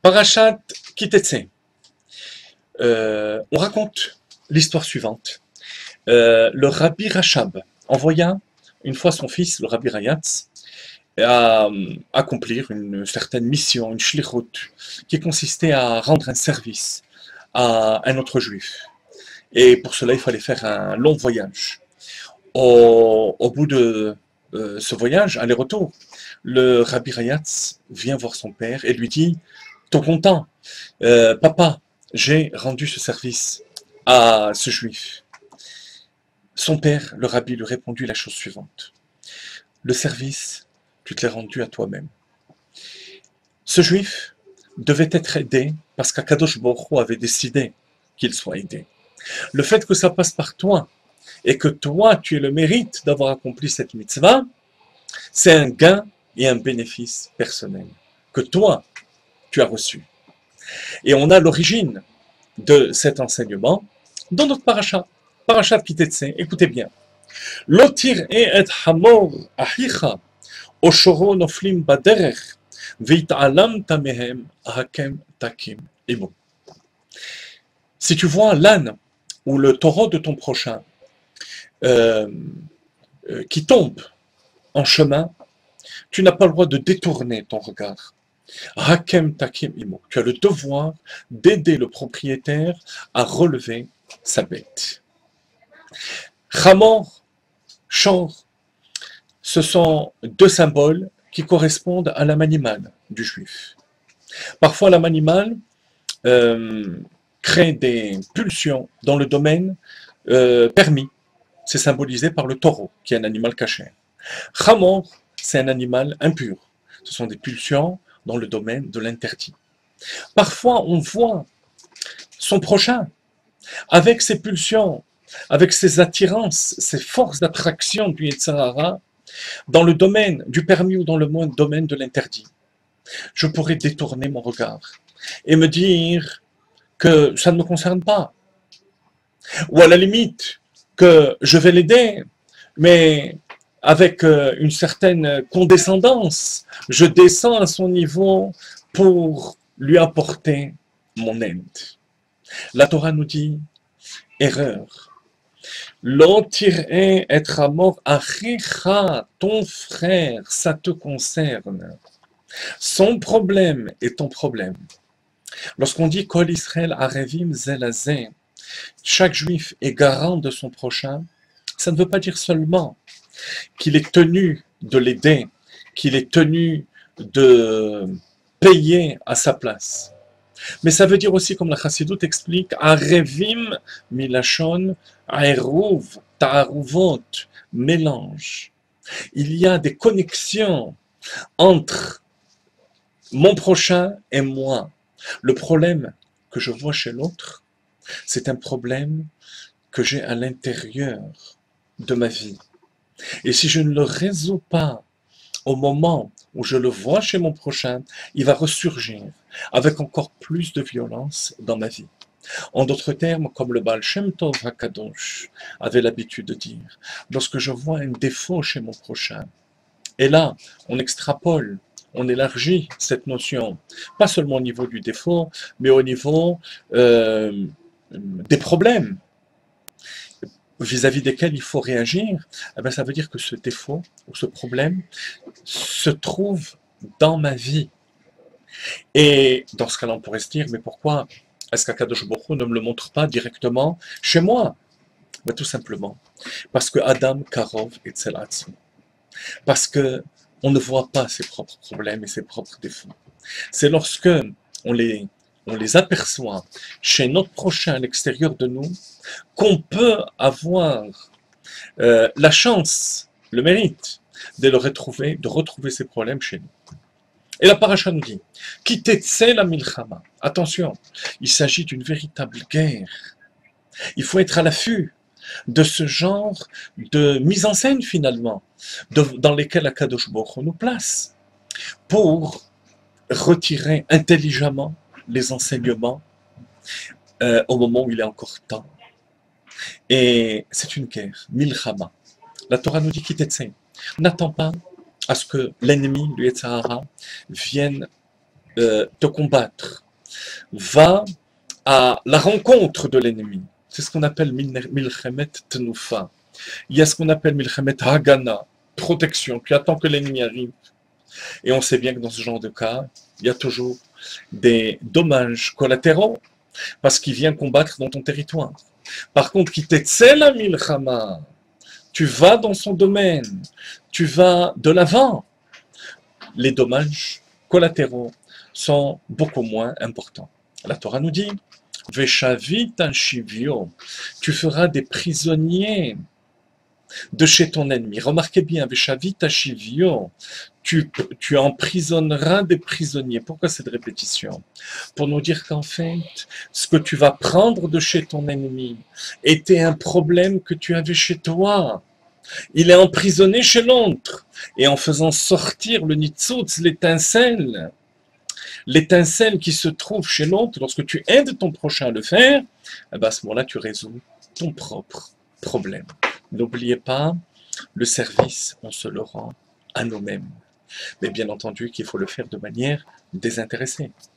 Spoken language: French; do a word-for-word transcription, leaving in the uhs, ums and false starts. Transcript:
Parashat Kitetse. Euh, on raconte l'histoire suivante. Euh, le Rabbi Rachab envoya une fois son fils, le Rabbi Rayatz, à euh, accomplir une certaine mission, une shlichut, qui consistait à rendre un service à un autre juif. Et pour cela, il fallait faire un long voyage. Au, au bout de euh, ce voyage, aller-retour, le Rabbi Rayatz vient voir son père et lui dit: T'es content, euh, papa, j'ai rendu ce service à ce juif. Son père, le rabbi, lui répondit la chose suivante: le service, tu te l'es rendu à toi-même. Ce juif devait être aidé parce qu'Akadosh Baruch Hu avait décidé qu'il soit aidé. Le fait que ça passe par toi et que toi, tu aies le mérite d'avoir accompli cette mitzvah, c'est un gain et un bénéfice personnel que toi, tu as reçu. Et on a l'origine de cet enseignement dans notre parasha, parasha Kitetse. Écoutez bien. Lotir et hamor ahicha oshoro noflim baderech veit'alam tamehem hakem takim. Et bon. Si tu vois l'âne ou le taureau de ton prochain euh, euh, qui tombe en chemin, tu n'as pas le droit de détourner ton regard. Hakem takim imo. Tu as le devoir d'aider le propriétaire à relever sa bête. Chamor, chor, ce sont deux symboles qui correspondent à l'âme animale du juif. Parfois, l'âme animale euh, crée des pulsions dans le domaine euh, permis. C'est symbolisé par le taureau, qui est un animal caché. Chamor, c'est un animal impur. Ce sont des pulsions dans le domaine de l'interdit. Parfois, on voit son prochain avec ses pulsions, avec ses attirances, ses forces d'attraction du Yetzer Hara, dans le domaine du permis ou dans le domaine de l'interdit. Je pourrais détourner mon regard et me dire que ça ne me concerne pas. Ou à la limite, que je vais l'aider, mais avec une certaine condescendance, je descends à son niveau pour lui apporter mon aide. La Torah nous dit: erreur. L'otiré être à mort achicha, ton frère, ça te concerne. Son problème est ton problème. Lorsqu'on dit Kol Israël arevim zelazé, chaque juif est garant de son prochain, ça ne veut pas dire seulement qu'il est tenu de l'aider, qu'il est tenu de payer à sa place. Mais ça veut dire aussi, comme la Chassidut explique, Arevim milachon aeruv ta'aruvot, mélange. Il y a des connexions entre mon prochain et moi. Le problème que je vois chez l'autre, c'est un problème que j'ai à l'intérieur de ma vie. Et si je ne le résous pas au moment où je le vois chez mon prochain, il va ressurgir avec encore plus de violence dans ma vie. En d'autres termes, comme le Baal Shem Tov HaKadosh avait l'habitude de dire, lorsque je vois un défaut chez mon prochain, et là, on extrapole, on élargit cette notion, pas seulement au niveau du défaut, mais au niveau euh, des problèmes vis-à-vis desquels il faut réagir, eh bien, ça veut dire que ce défaut ou ce problème se trouve dans ma vie. Et dans ce cas-là, on pourrait se dire, mais pourquoi est-ce qu'Akadosh Baruch Hu ne me le montre pas directement chez moi? Ben, tout simplement, parce que Adam Karov et Tzelatsu. Parce que on ne voit pas ses propres problèmes et ses propres défauts. C'est lorsque on les on les aperçoit chez notre prochain à l'extérieur de nous, qu'on peut avoir euh, la chance, le mérite, de le retrouver, de retrouver ces problèmes chez nous. Et la paracha nous dit, Kitetse la milchama. Attention, il s'agit d'une véritable guerre. Il faut être à l'affût de ce genre de mise en scène finalement, de, dans lesquelles Akadosh Baruch Hu nous place, pour retirer intelligemment les enseignements euh, au moment où il est encore temps. Et c'est une guerre, milchama. La Torah nous dit Kitetse. N'attends pas à ce que l'ennemi, le Yetzer Hara, vienne euh, te combattre, va à la rencontre de l'ennemi. C'est ce qu'on appelle Milchemet Tnufa. Il y a ce qu'on appelle Milchemet Hagana, protection. Tu attends que l'ennemi arrive. Et on sait bien que dans ce genre de cas, il y a toujours des dommages collatéraux parce qu'il vient combattre dans ton territoire. Par contre, qui la milchama, tu vas dans son domaine, tu vas de l'avant, les dommages collatéraux sont beaucoup moins importants. La Torah nous dit, Veshavit shivio, tu feras des prisonniers de chez ton ennemi. Remarquez bien, Veshavit shivio, tu, tu emprisonneras des prisonniers. Pourquoi cette répétition? Pour nous dire qu'en fait, ce que tu vas prendre de chez ton ennemi était un problème que tu avais chez toi. Il est emprisonné chez l'autre. Et en faisant sortir le nitzutz, l'étincelle, l'étincelle qui se trouve chez l'autre, lorsque tu aides ton prochain à le faire, eh ben à ce moment-là, tu résous ton propre problème. N'oubliez pas, le service, on se le rend à nous-mêmes. Mais bien entendu qu'il faut le faire de manière désintéressée.